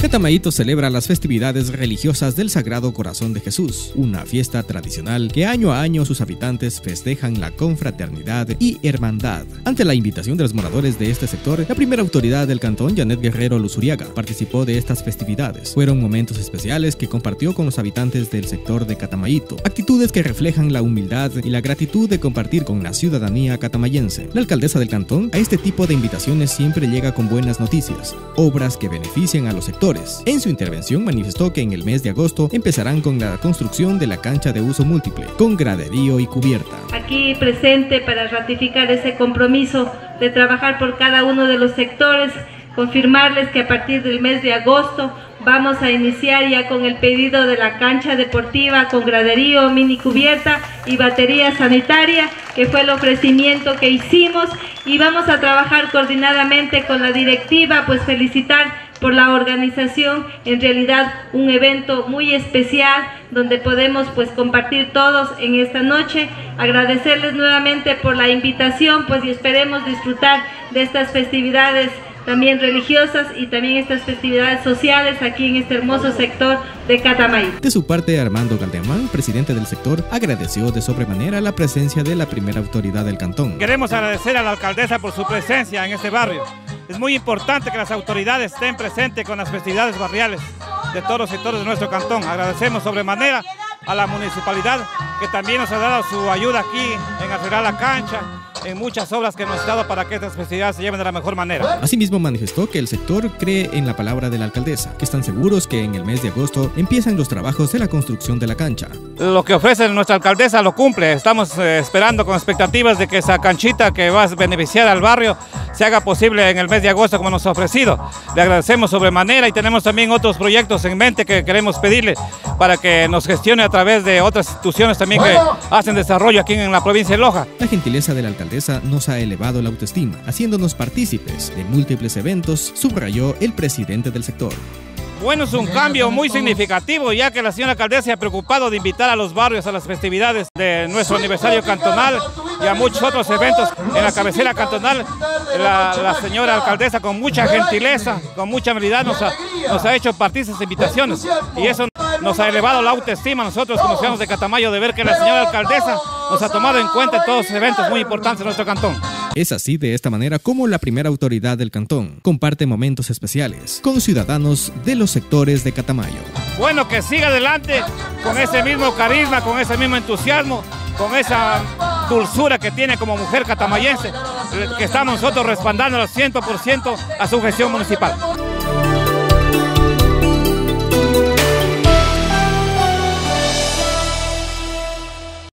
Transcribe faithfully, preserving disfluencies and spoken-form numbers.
Catamaito celebra las festividades religiosas del Sagrado Corazón de Jesús, una fiesta tradicional que año a año sus habitantes festejan la confraternidad y hermandad. Ante la invitación de los moradores de este sector, la primera autoridad del cantón, Janet Guerrero Luzuriaga, participó de estas festividades. Fueron momentos especiales que compartió con los habitantes del sector de Catamaito, actitudes que reflejan la humildad y la gratitud de compartir con la ciudadanía catamayense. La alcaldesa del cantón a este tipo de invitaciones siempre llega con buenas noticias, obras que benefician a los sectores. En su intervención manifestó que en el mes de agosto empezarán con la construcción de la cancha de uso múltiple, con graderío y cubierta. Aquí presente para ratificar ese compromiso de trabajar por cada uno de los sectores, confirmarles que a partir del mes de agosto vamos a iniciar ya con el pedido de la cancha deportiva con graderío, mini cubierta y batería sanitaria, que fue el ofrecimiento que hicimos, y vamos a trabajar coordinadamente con la directiva, pues felicitar por la organización, en realidad un evento muy especial donde podemos pues compartir todos en esta noche. Agradecerles nuevamente por la invitación, pues y esperemos disfrutar de estas festividades también religiosas y también estas festividades sociales aquí en este hermoso sector de Catamaito. De su parte, Armando Galdemán, presidente del sector, agradeció de sobremanera la presencia de la primera autoridad del cantón. Queremos agradecer a la alcaldesa por su presencia en este barrio. Es muy importante que las autoridades estén presentes con las festividades barriales de todos los sectores de nuestro cantón. Agradecemos sobremanera a la municipalidad, que también nos ha dado su ayuda aquí en arreglar la cancha, en muchas obras que nos ha dado para que estas festividades se lleven de la mejor manera. Asimismo manifestó que el sector cree en la palabra de la alcaldesa, que están seguros que en el mes de agosto empiezan los trabajos de la construcción de la cancha. Lo que ofrece nuestra alcaldesa lo cumple. Estamos eh, esperando con expectativas de que esa canchita que va a beneficiar al barrio se haga posible en el mes de agosto como nos ha ofrecido. Le agradecemos sobremanera y tenemos también otros proyectos en mente que queremos pedirle para que nos gestione a través de otras instituciones también que hacen desarrollo aquí en la provincia de Loja. La gentileza de la alcaldesa nos ha elevado la autoestima, haciéndonos partícipes de múltiples eventos, subrayó el presidente del sector. Bueno, es un cambio muy significativo, ya que la señora alcaldesa se ha preocupado de invitar a los barrios a las festividades de nuestro aniversario cantonal y a muchos otros eventos en la cabecera cantonal. La, la señora alcaldesa, con mucha gentileza, con mucha amabilidad, nos ha, nos ha hecho partícipes de invitaciones, y eso nos ha elevado la autoestima a nosotros como ciudadanos de Catamayo, de ver que la señora alcaldesa nos ha tomado en cuenta en todos los eventos muy importantes de nuestro cantón. Es así, de esta manera, como la primera autoridad del cantón comparte momentos especiales con ciudadanos de los sectores de Catamayo. Bueno, que siga adelante con ese mismo carisma, con ese mismo entusiasmo, con esa dulzura que tiene como mujer catamayense, que estamos nosotros respaldando al cien por ciento a su gestión municipal.